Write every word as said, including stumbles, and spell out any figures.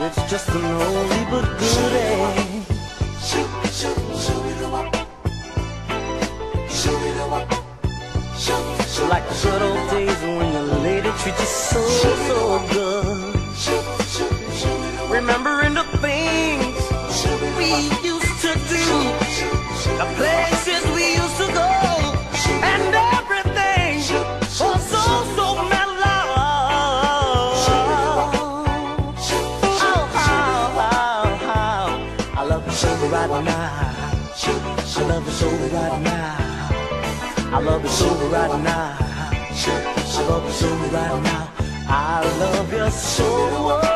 It's just an oldie but goodie. Like the good old days when your lady treats you so, so good. Remembering the things we used to do, the places we used to go, and everything was so, so mellow. Oh, how, how, how I love you so right now. I love you so right now. I love you so right now. I love you so right now. I love you so.